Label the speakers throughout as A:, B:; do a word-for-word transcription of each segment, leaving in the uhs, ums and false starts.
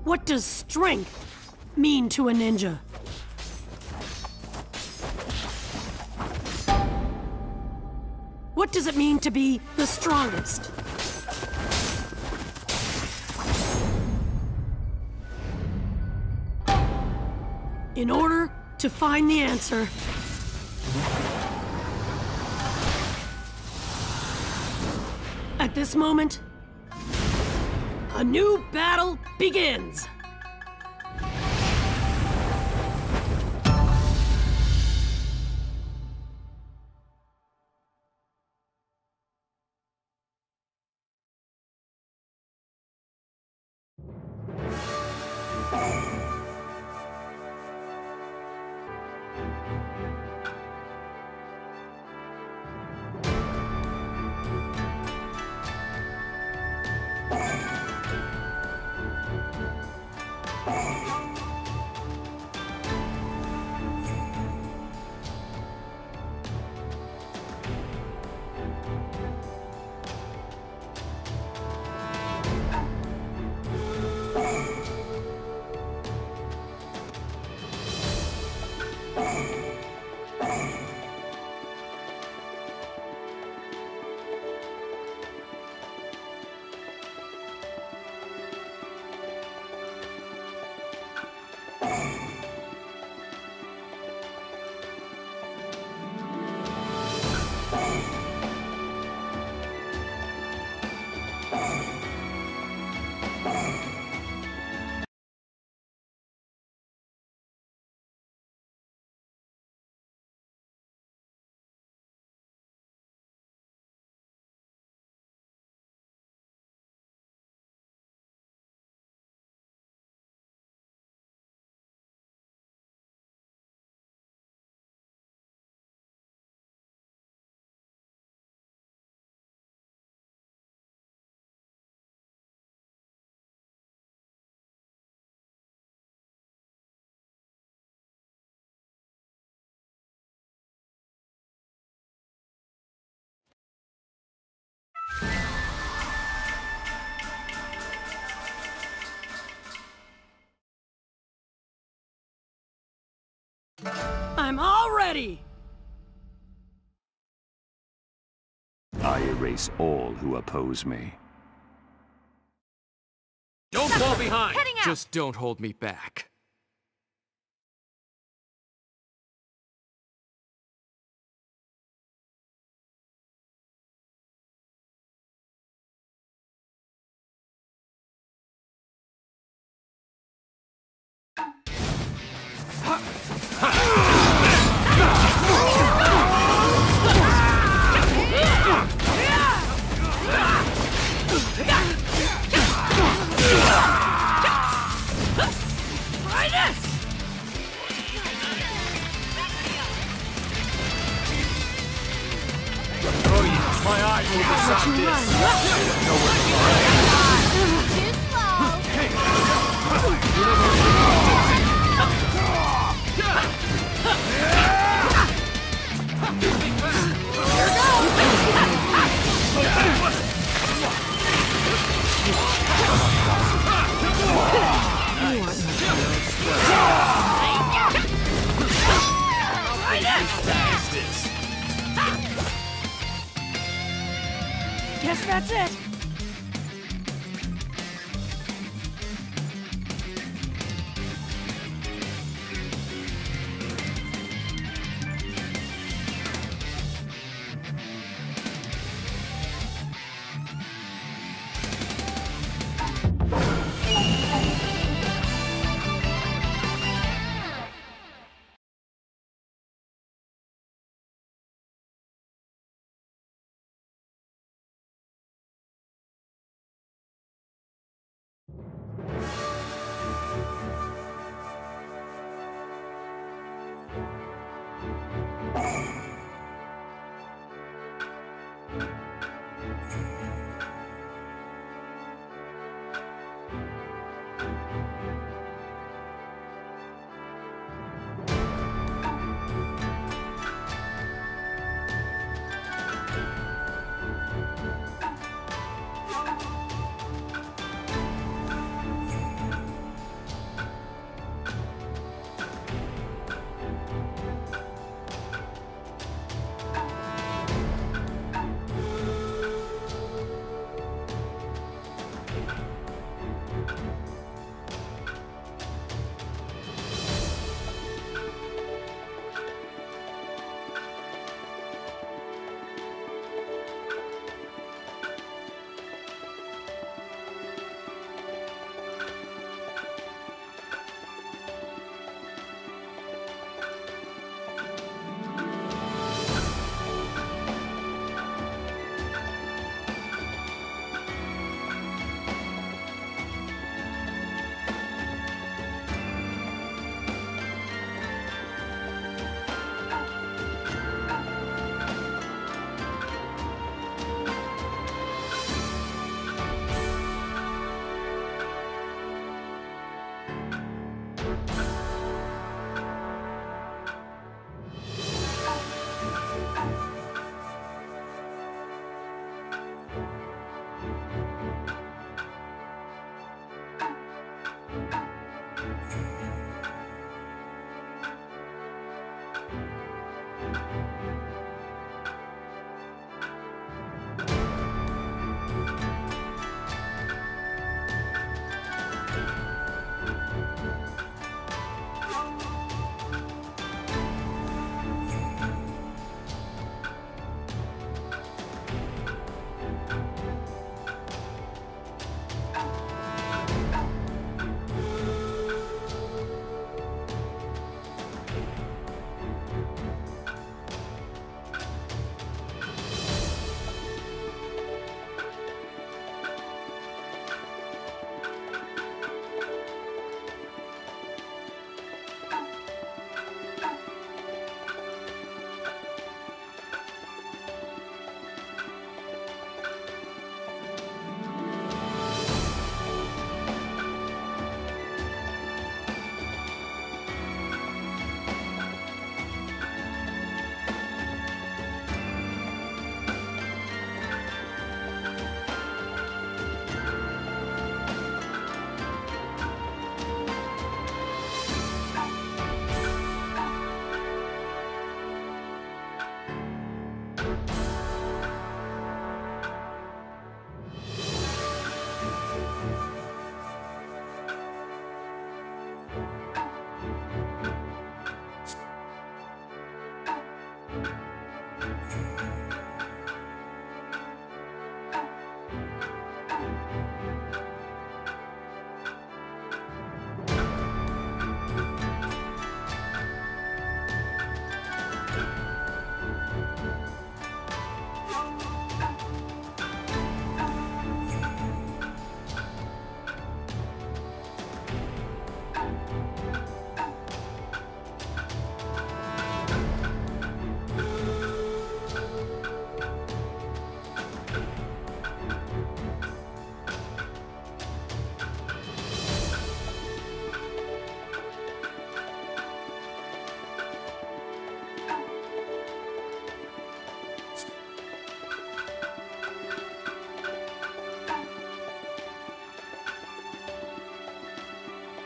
A: What does strength mean to a ninja? What does it mean to be the strongest? In order to find the answer, at this moment, a new battle begins! I'm all ready!
B: I erase all who oppose me.
C: Don't fall behind!
D: Heading out.
C: Just don't hold me back.
D: Oh yes, my eyes will decide this. Too
A: Guess that's it.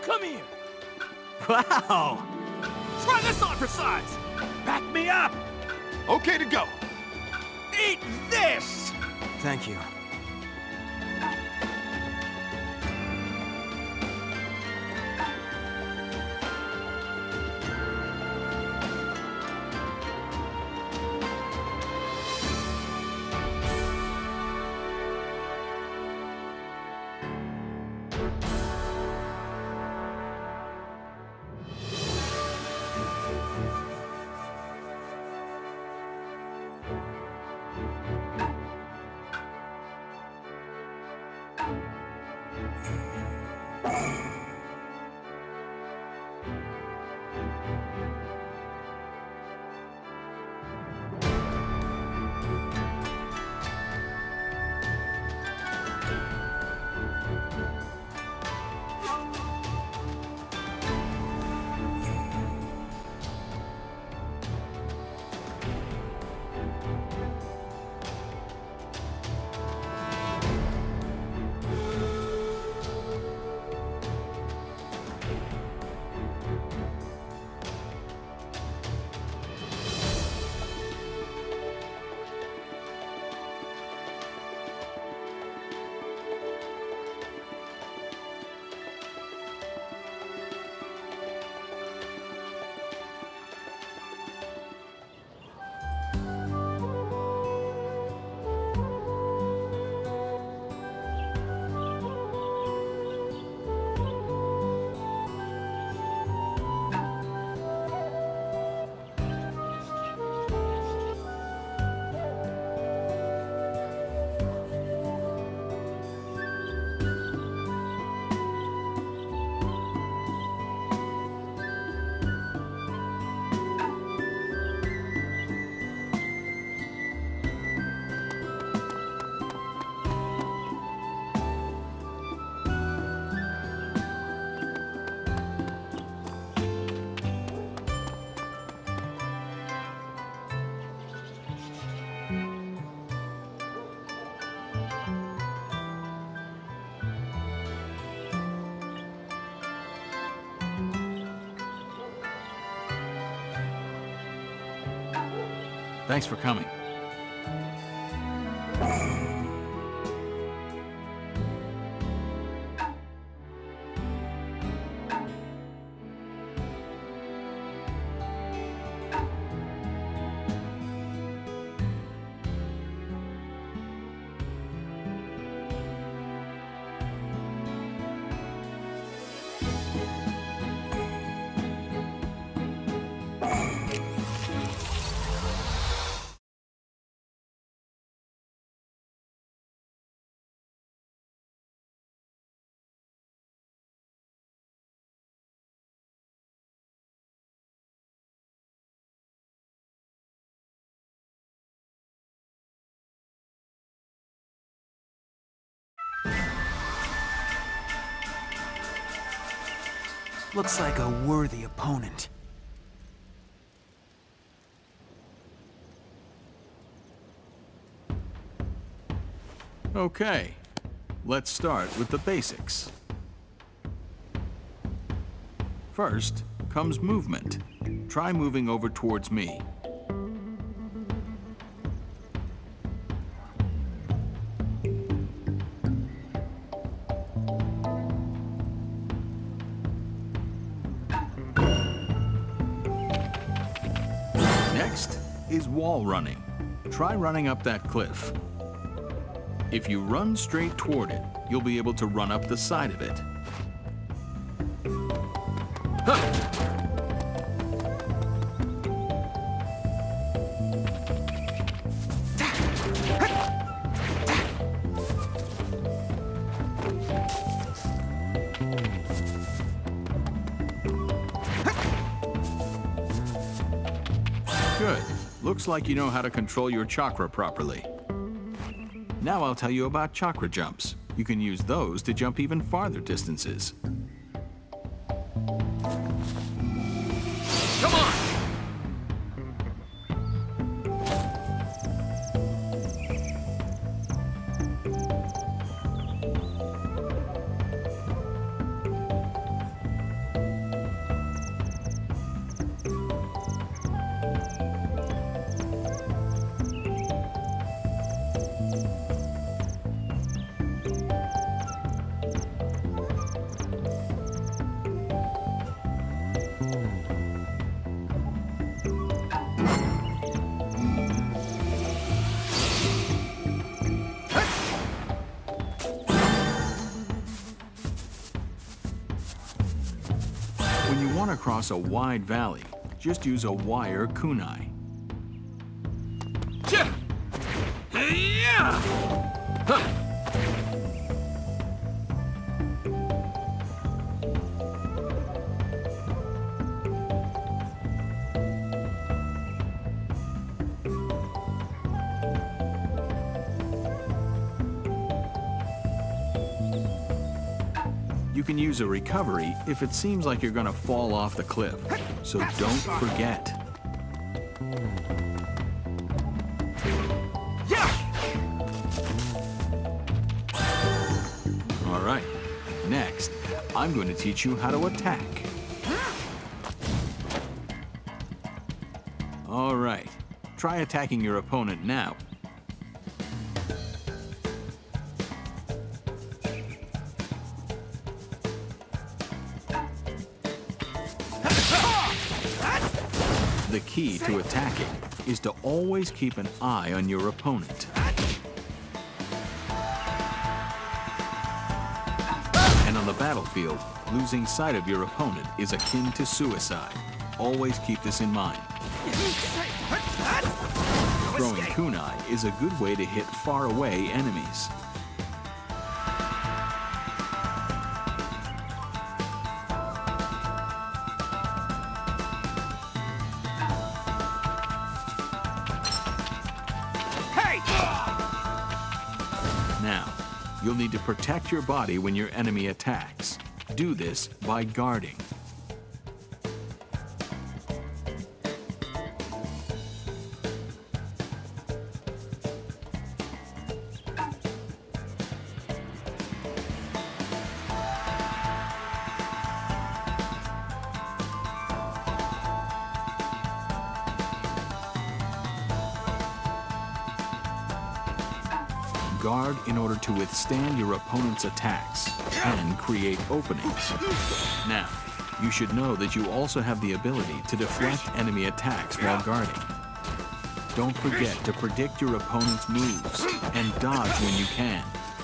D: Come here.
E: Wow!
D: Try this on for size.
E: Back me up!
D: Okay to go. Eat this!
E: Thank you.
C: Thanks for coming.
E: Looks like a worthy opponent.
C: Okay, let's start with the basics. First comes movement. Try moving over towards me. Next is wall running. Try running up that cliff. If you run straight toward it, you'll be able to run up the side of it. Huh. Good. Looks like you know how to control your chakra properly. Now I'll tell you about chakra jumps. You can use those to jump even farther distances.
D: Come on!
C: run across a wide valley, just use a wire kunai. You can use a recovery if it seems like you're gonna fall off the cliff, so don't forget. All right, next, I'm going to teach you how to attack. All right, try attacking your opponent now. The key to attacking is to always keep an eye on your opponent. And on the battlefield, losing sight of your opponent is akin to suicide. Always keep this in mind. Throwing kunai is a good way to hit far-away enemies. Now, you'll need to protect your body when your enemy attacks. Do this by guarding. Guard in order to withstand your opponent's attacks and create openings. Now, you should know that you also have the ability to deflect enemy attacks while guarding. Don't forget to predict your opponent's moves and dodge when you can.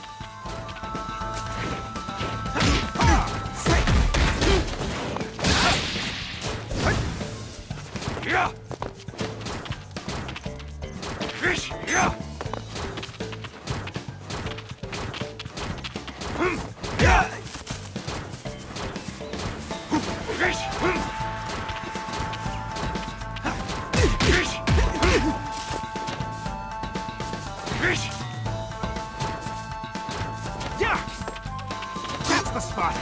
E: That's the spot.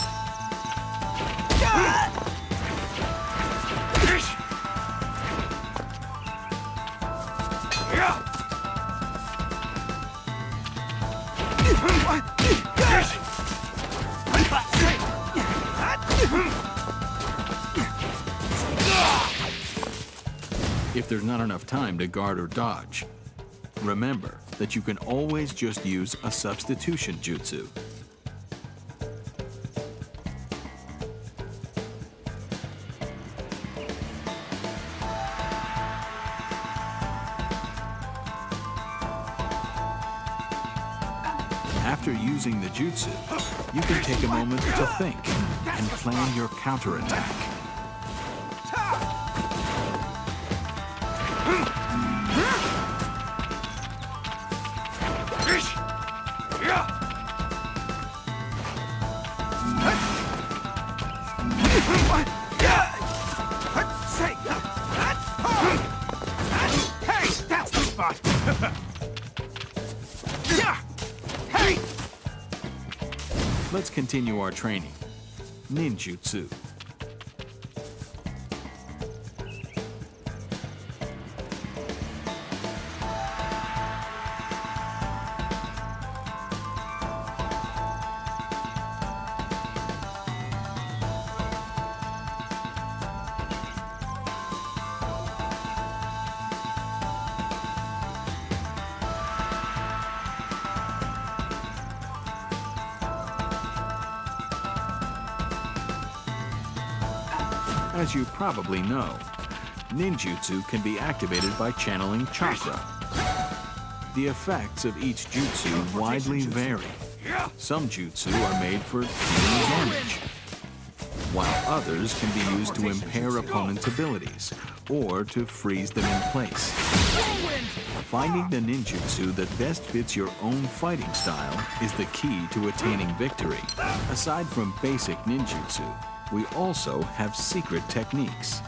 C: If there's not enough time to guard or dodge, remember that you can always just use a substitution jutsu. After using the jutsu, you can take a moment to think and plan your counterattack.
E: Hey, that's the spot.
C: Let's continue our training. Ninjutsu. As you probably know, ninjutsu can be activated by channeling chakra. The effects of each jutsu widely vary. Some jutsu are made for dealing damage. while others can be used to impair opponents' abilities or to freeze them in place. Finding the ninjutsu that best fits your own fighting style is the key to attaining victory. Aside from basic ninjutsu, we also have secret techniques.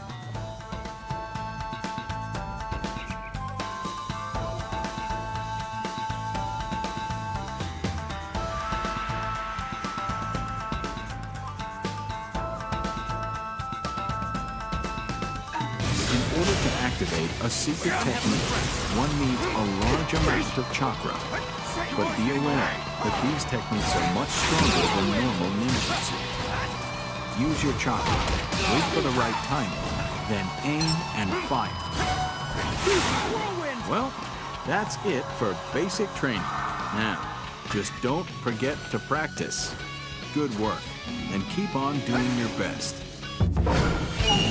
C: In order to activate a secret technique, one needs a large amount of chakra. But be aware that these techniques are much stronger than normal ninjutsu. Use your chakra, wait for the right timing, then aim and fire. Well, that's it for basic training. Now, just don't forget to practice. Good work, and keep on doing your best.